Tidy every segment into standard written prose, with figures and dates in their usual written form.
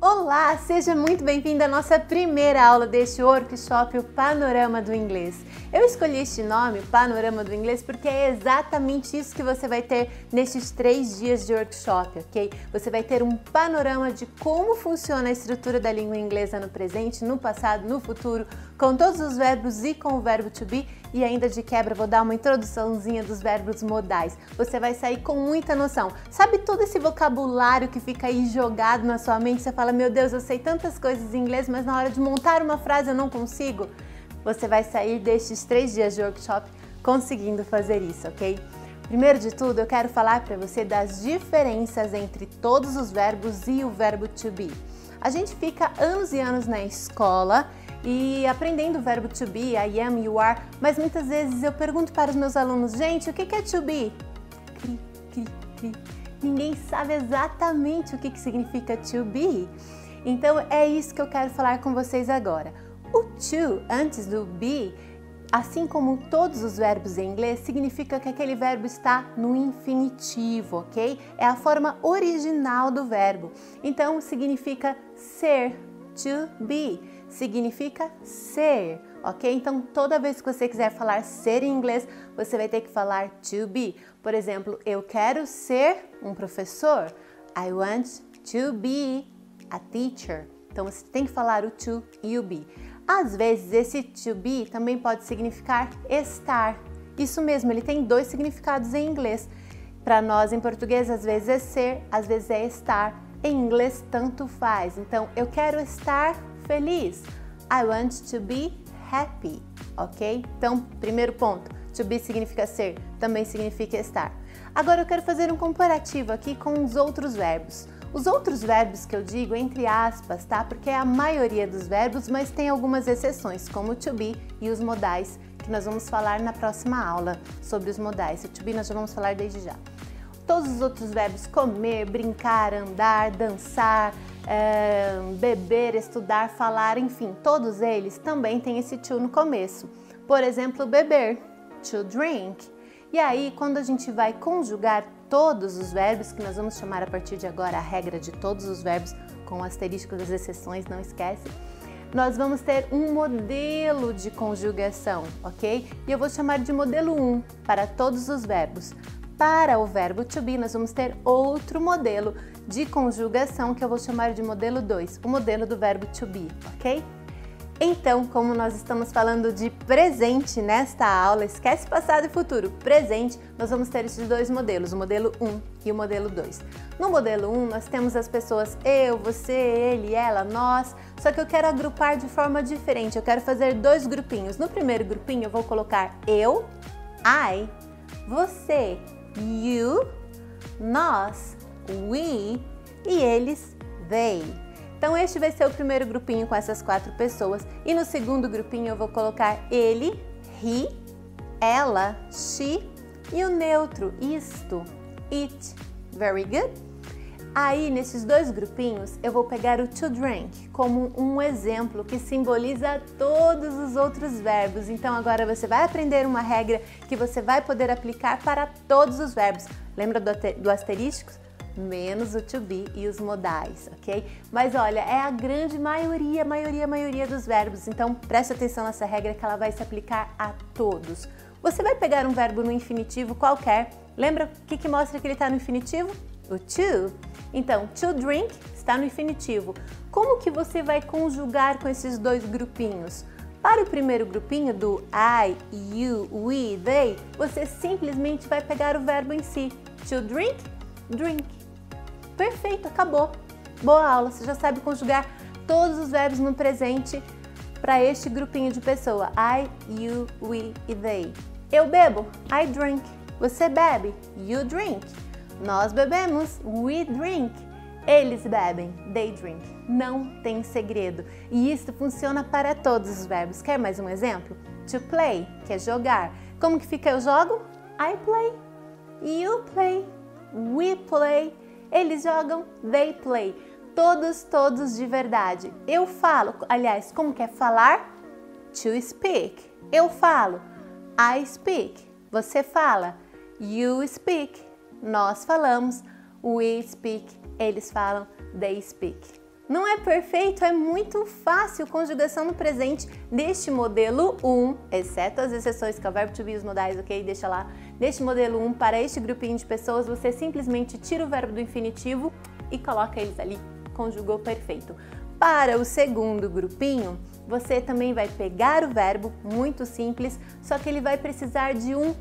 Olá, seja muito bem-vindo à nossa primeira aula deste workshop, o Panorama do Inglês. Eu escolhi este nome, Panorama do Inglês, porque é exatamente isso que você vai ter nestes 3 dias de workshop, ok? Você vai ter um panorama de como funciona a estrutura da língua inglesa no presente, no passado, no futuro, com todos os verbos e com o verbo to be, e ainda de quebra vou dar uma introduçãozinha dos verbos modais. Você vai sair com muita noção. Sabe todo esse vocabulário que fica aí jogado na sua mente? Você fala, meu Deus, eu sei tantas coisas em inglês, mas na hora de montar uma frase eu não consigo? Você vai sair destes 3 dias de workshop conseguindo fazer isso, ok? Primeiro de tudo, eu quero falar para você das diferenças entre todos os verbos e o verbo to be. A gente fica anos e anos na escola e aprendendo o verbo to be, I am, you are, mas muitas vezes eu pergunto para os meus alunos, gente, o que é to be? Cri, cri, cri. Ninguém sabe exatamente o que significa to be. Então é isso que eu quero falar com vocês agora. O to, antes do be, assim como todos os verbos em inglês, significa que aquele verbo está no infinitivo, ok? É a forma original do verbo. Então significa ser, to be. Significa ser, ok? Então, toda vez que você quiser falar ser em inglês, você vai ter que falar to be. Por exemplo, eu quero ser um professor. I want to be a teacher. Então, você tem que falar o to e o be. Às vezes, esse to be também pode significar estar. Isso mesmo, ele tem 2 significados em inglês. Para nós, em português, às vezes é ser, às vezes é estar. Em inglês, tanto faz. Então, eu quero estar feliz. I want to be happy, ok? Então, primeiro ponto, to be significa ser, também significa estar. Agora eu quero fazer um comparativo aqui com os outros verbos. Os outros verbos que eu digo entre aspas, tá? Porque é a maioria dos verbos, mas tem algumas exceções, como o to be e os modais, que nós vamos falar na próxima aula sobre os modais. O to be nós já vamos falar desde já. Todos os outros verbos, comer, brincar, andar, dançar, beber, estudar, falar, enfim, todos eles também têm esse to no começo. Por exemplo, beber, to drink. E aí, quando a gente vai conjugar todos os verbos, que nós vamos chamar a partir de agora a regra de todos os verbos, com o asterisco das exceções, não esquece, nós vamos ter um modelo de conjugação, ok? E eu vou chamar de modelo 1 para todos os verbos. Para o verbo to be, nós vamos ter outro modelo de conjugação que eu vou chamar de modelo 2, o modelo do verbo to be, ok? Então, como nós estamos falando de presente nesta aula, esquece passado e futuro, presente, nós vamos ter esses 2 modelos, o modelo 1 e o modelo 2. No modelo 1, nós temos as pessoas eu, você, ele, ela, nós, só que eu quero agrupar de forma diferente, eu quero fazer 2 grupinhos. No primeiro grupinho, eu vou colocar eu, I, você, you, nós, we e eles, they. Então este vai ser o primeiro grupinho com essas 4 pessoas e no segundo grupinho eu vou colocar ele, he, ela, she e o neutro, isto, it. Very good? Aí nesses 2 grupinhos eu vou pegar o to drink como um exemplo que simboliza todos os outros verbos. Então agora você vai aprender uma regra que você vai poder aplicar para todos os verbos. Lembra do asterisco? Menos o to be e os modais, ok? Mas olha, é a grande maioria dos verbos, então preste atenção nessa regra que ela vai se aplicar a todos. Você vai pegar um verbo no infinitivo qualquer, lembra o que mostra que ele está no infinitivo? O to. Então, to drink está no infinitivo. Como que você vai conjugar com esses 2 grupinhos? Para o primeiro grupinho do I, you, we, they, você simplesmente vai pegar o verbo em si. To drink, drink. Perfeito, acabou. Boa aula, você já sabe conjugar todos os verbos no presente para este grupinho de pessoa. I, you, we e they. Eu bebo, I drink. Você bebe, you drink. Nós bebemos, we drink. Eles bebem, they drink. Não tem segredo. E isso funciona para todos os verbos. Quer mais um exemplo? To play, que é jogar. Como que fica eu jogo? I play, you play, we play. Eles jogam, they play. Todos de verdade. Eu falo, aliás, como que é falar? To speak. Eu falo, I speak. Você fala, you speak. Nós falamos, we speak. Eles falam, they speak. Não é perfeito, é muito fácil. Conjugação no presente deste modelo 1, exceto as exceções que é o verbo to be e os modais, ok? Deixa lá. Deste modelo 1, para este grupinho de pessoas, você simplesmente tira o verbo do infinitivo e coloca eles ali. Conjugou perfeito. Para o segundo grupinho, você também vai pegar o verbo, muito simples, só que ele vai precisar de um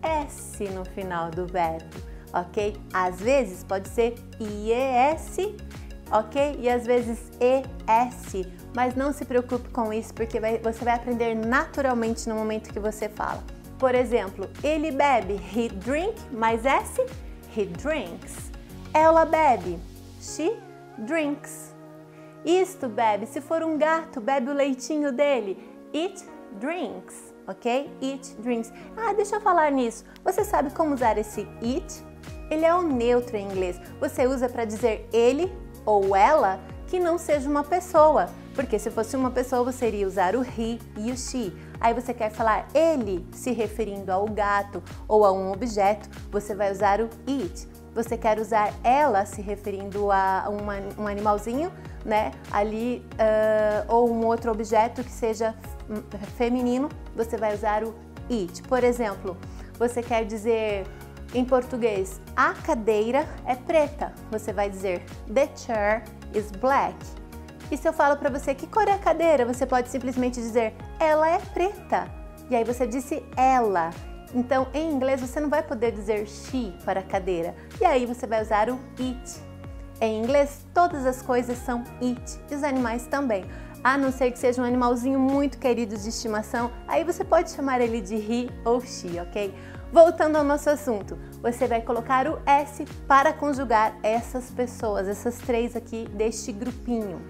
S no final do verbo, ok? Às vezes pode ser IES, ok? E às vezes ES, mas não se preocupe com isso porque você vai aprender naturalmente no momento que você fala. Por exemplo, ele bebe, he drink, mais S, he drinks. Ela bebe, she drinks. Isto bebe, se for um gato, bebe o leitinho dele, it drinks, ok? It drinks. Ah, deixa eu falar nisso. Você sabe como usar esse it? Ele é um neutro em inglês. Você usa para dizer ele ou ela que não seja uma pessoa. Porque se fosse uma pessoa, você iria usar o he e o she. Aí você quer falar ele se referindo ao gato ou a um objeto, você vai usar o it. Você quer usar ela se referindo a um animalzinho, né? Ali, ou um outro objeto que seja feminino, você vai usar o it. Por exemplo, você quer dizer em português, a cadeira é preta. Você vai dizer, the chair is black. E se eu falo para você que cor é a cadeira, você pode simplesmente dizer, ela é preta. E aí você disse ela. Então, em inglês, você não vai poder dizer she para a cadeira. E aí você vai usar o it. Em inglês, todas as coisas são it. E os animais também. A não ser que seja um animalzinho muito querido de estimação, aí você pode chamar ele de he ou she, ok? Voltando ao nosso assunto, você vai colocar o S para conjugar essas pessoas, essas três aqui deste grupinho.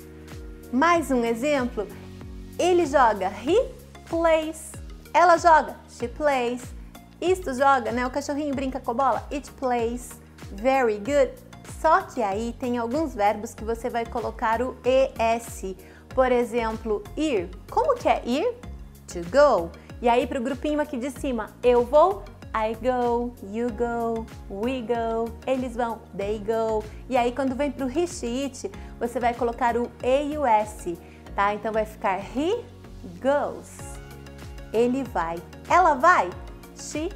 Mais um exemplo, ele joga, he plays. Ela joga, she plays. Isto joga, né? O cachorrinho brinca com a bola, it plays. Very good. Só que aí tem alguns verbos que você vai colocar o ES. Por exemplo, ir. Como que é ir? To go. E aí para o grupinho aqui de cima, eu vou, I go, you go, we go, eles vão, they go. E aí quando vem para o he, she, it, você vai colocar o E e o S, tá? Então vai ficar he goes. Ele vai. Ela vai? She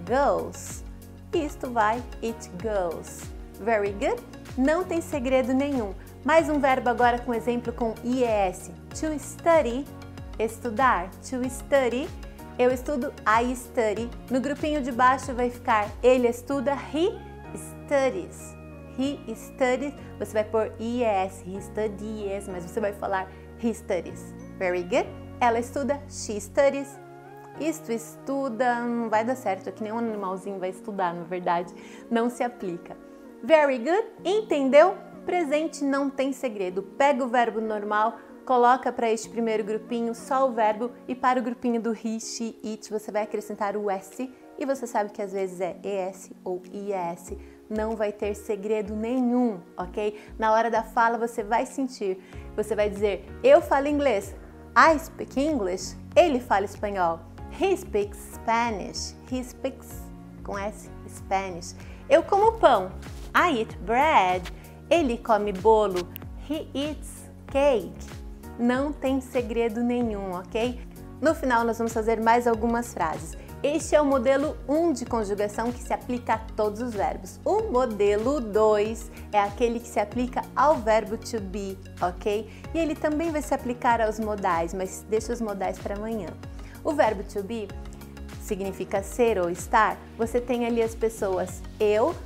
goes. Isto vai. It goes. Very good. Não tem segredo nenhum. Mais um verbo agora com exemplo com IES. To study. Estudar. To study. Eu estudo. I study. No grupinho de baixo vai ficar ele estuda. He studies. He studies. Você vai pôr IES. He studies. Mas você vai falar he studies. Very good. Ela estuda. She studies. Isto estuda, não vai dar certo, é que nenhum animalzinho vai estudar, na verdade, não se aplica. Very good, entendeu? Presente não tem segredo. Pega o verbo normal, coloca para este primeiro grupinho só o verbo e para o grupinho do he, she, it você vai acrescentar o S e você sabe que às vezes é ES ou IES. Não vai ter segredo nenhum, ok? Na hora da fala você vai sentir, você vai dizer, eu falo inglês, I speak English, ele fala espanhol. He speaks Spanish. He speaks, com S, Spanish. Eu como pão. I eat bread. Ele come bolo. He eats cake. Não tem segredo nenhum, ok? No final nós vamos fazer mais algumas frases. Este é o modelo 1 de conjugação que se aplica a todos os verbos. O modelo 2 é aquele que se aplica ao verbo to be, ok? E ele também vai se aplicar aos modais, mas deixa os modais para amanhã. O verbo to be significa ser ou estar. Você tem ali as pessoas eu,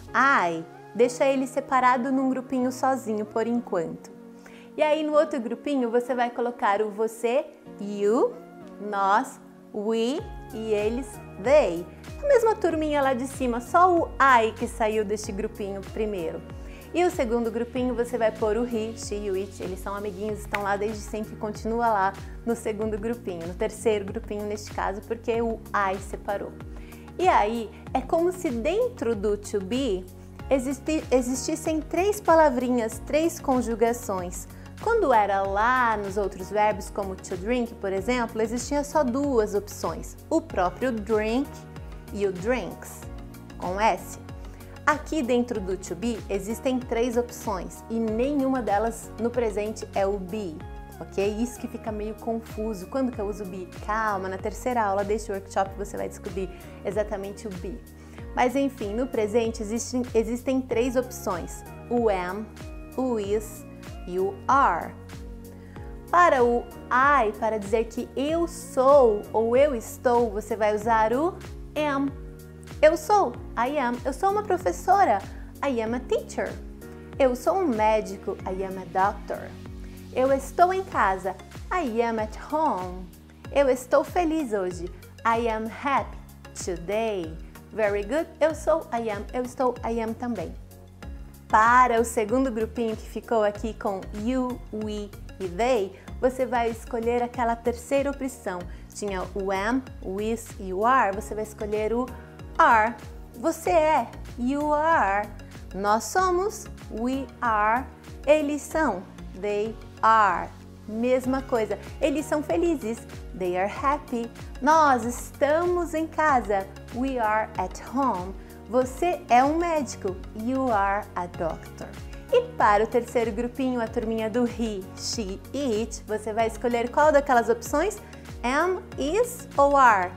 I. Deixa ele separado num grupinho sozinho por enquanto. E aí no outro grupinho você vai colocar o você, you, nós, we e eles, they. A mesma turminha lá de cima, só o I que saiu deste grupinho primeiro. E o segundo grupinho você vai pôr o he, she e o it, eles são amiguinhos, estão lá desde sempre, continua lá no segundo grupinho, no terceiro grupinho neste caso, porque o I separou. E aí, é como se dentro do to be existissem três palavrinhas, três conjugações. Quando era lá nos outros verbos, como to drink, por exemplo, existia só duas opções, o próprio drink e o drinks, com S. Aqui dentro do to be existem 3 opções e nenhuma delas no presente é o be, ok? Isso que fica meio confuso. Quando que eu uso o be? Calma, na terceira aula deste workshop você vai descobrir exatamente o be. Mas enfim, no presente existem 3 opções, o am, o is e o are. Para o I, para dizer que eu sou ou eu estou, você vai usar o am. Eu sou, I am. Eu sou uma professora, I am a teacher. Eu sou um médico, I am a doctor. Eu estou em casa, I am at home. Eu estou feliz hoje, I am happy today. Very good. Eu sou, I am. Eu estou, I am também. Para o segundo grupinho que ficou aqui com you, we e they, você vai escolher aquela terceira opção. Tinha o am, o is e o are, você vai escolher o are. Você é, you are. Nós somos, we are. Eles são, they are. Mesma coisa, eles são felizes, they are happy. Nós estamos em casa, we are at home. Você é um médico, you are a doctor. E para o terceiro grupinho, a turminha do he, she, it, você vai escolher qual daquelas opções? Am, is ou are?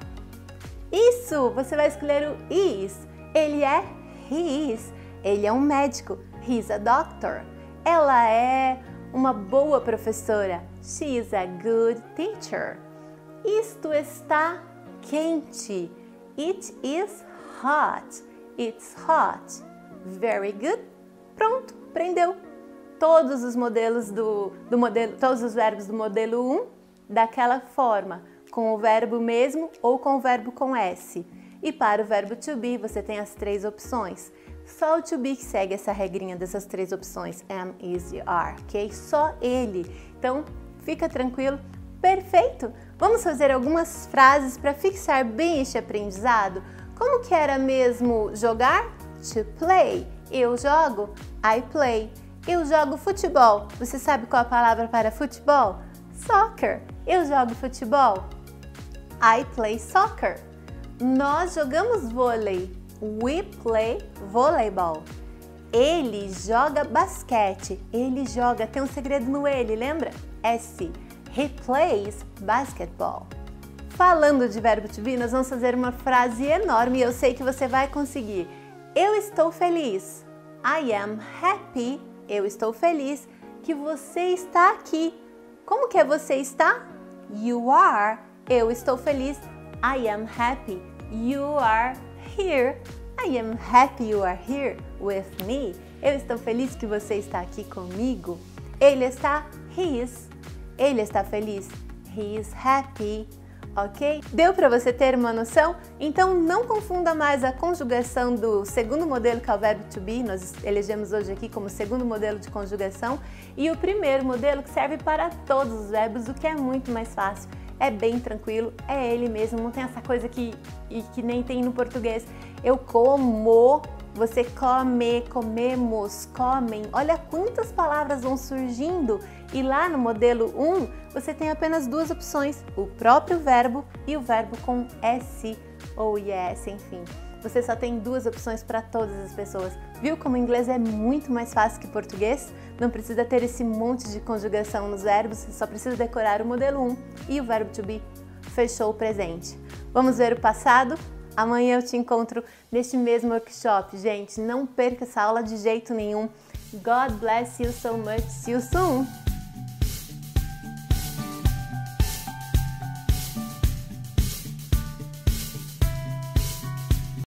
Isso! Você vai escolher o is. Ele é his. Ele é um médico, he's a doctor. Ela é uma boa professora, she is a good teacher. Isto está quente, it is hot, it's hot. Very good. Pronto, aprendeu todos os modelos todos os verbos do modelo 1 daquela forma, com o verbo mesmo ou com o verbo com S. E para o verbo to be, você tem as 3 opções. Só o to be que segue essa regrinha dessas 3 opções, am, is e are, ok? Só ele. Então, fica tranquilo. Perfeito! Vamos fazer algumas frases para fixar bem este aprendizado. Como que era mesmo jogar? To play. Eu jogo, I play. Eu jogo futebol. Você sabe qual a palavra para futebol? Soccer. Eu jogo futebol. I play soccer. Nós jogamos vôlei. We play volleyball. Ele joga basquete. Ele joga, tem um segredo no ele, lembra? S. He plays basketball. Falando de verbo to be, nós vamos fazer uma frase enorme e eu sei que você vai conseguir. Eu estou feliz. I am happy. Eu estou feliz que você está aqui. Como que é você está? You are. Eu estou feliz. I am happy. You are here. I am happy you are here with me. Eu estou feliz que você está aqui comigo. Ele está, he is. Ele está feliz. He is happy. Ok? Deu para você ter uma noção? Então não confunda mais a conjugação do segundo modelo, que é o verbo to be, nós elegemos hoje aqui como segundo modelo de conjugação, e o primeiro modelo que serve para todos os verbos, o que é muito mais fácil. É bem tranquilo, é ele mesmo, não tem essa coisa que nem tem no português. Eu como, você come, comemos, comem. Olha quantas palavras vão surgindo. E lá no modelo 1, você tem apenas 2 opções, o próprio verbo e o verbo com S ou yes, enfim. Você só tem 2 opções para todas as pessoas. Viu como o inglês é muito mais fácil que o português? Não precisa ter esse monte de conjugação nos verbos, você só precisa decorar o modelo 1 e o verbo to be. Fechou o presente. Vamos ver o passado? Amanhã eu te encontro neste mesmo workshop. Gente, não perca essa aula de jeito nenhum. God bless you so much. See you soon!